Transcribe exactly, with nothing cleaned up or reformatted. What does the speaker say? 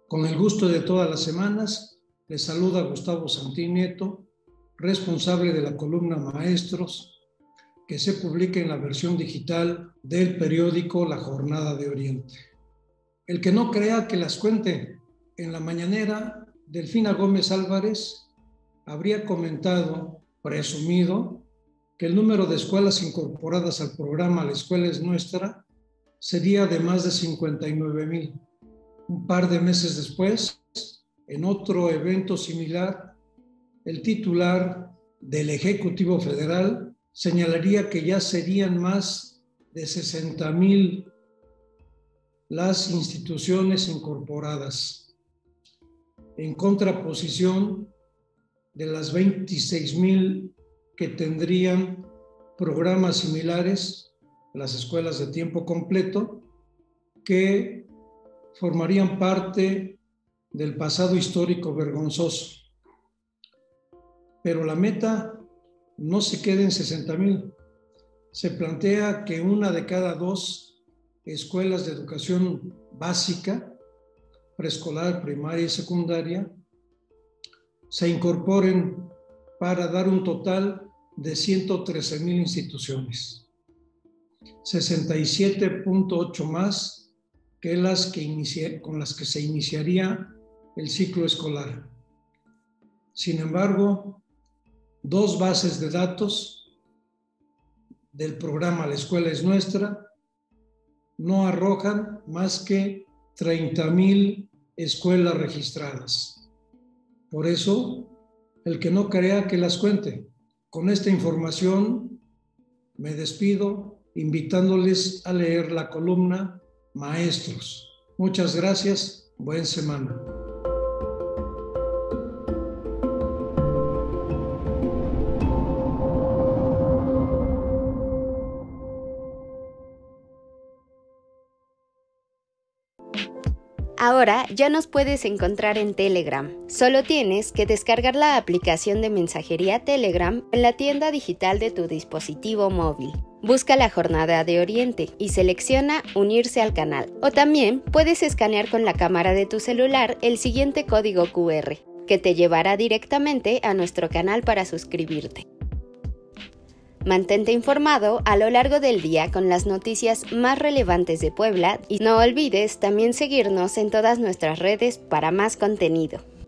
Con el gusto de todas las semanas, les saluda Gustavo Santín Nieto, responsable de la columna Maestros, que se publica en la versión digital del periódico La Jornada de Oriente. El que no crea que las cuente, en la mañanera, Delfina Gómez Álvarez habría comentado, presumido, que el número de escuelas incorporadas al programa La Escuela es Nuestra sería de más de cincuenta y nueve mil. Un par de meses después, en otro evento similar, el titular del Ejecutivo Federal señalaría que ya serían más de sesenta mil las instituciones incorporadas, en contraposición de las veintiséis mil que tendrían programas similares, las escuelas de tiempo completo, que formarían parte del pasado histórico vergonzoso. Pero la meta no se queda en sesenta mil. Se plantea que una de cada dos escuelas de educación básica, preescolar, primaria y secundaria, se incorporen para dar un total de ciento trece mil instituciones, sesenta y siete punto ocho más que las que inicia, con las que se iniciaría el ciclo escolar. Sin embargo, dos bases de datos del programa La Escuela es Nuestra no arrojan más que treinta mil escuelas registradas. Por eso, el que no crea que las cuente. Con esta información me despido invitándoles a leer la columna Maestros. Muchas gracias. Buena semana. Ahora ya nos puedes encontrar en Telegram. Solo tienes que descargar la aplicación de mensajería Telegram en la tienda digital de tu dispositivo móvil. Busca La Jornada de Oriente y selecciona Unirse al canal. O también puedes escanear con la cámara de tu celular el siguiente código cu erre, que te llevará directamente a nuestro canal para suscribirte. Mantente informado a lo largo del día con las noticias más relevantes de Puebla y no olvides también seguirnos en todas nuestras redes para más contenido.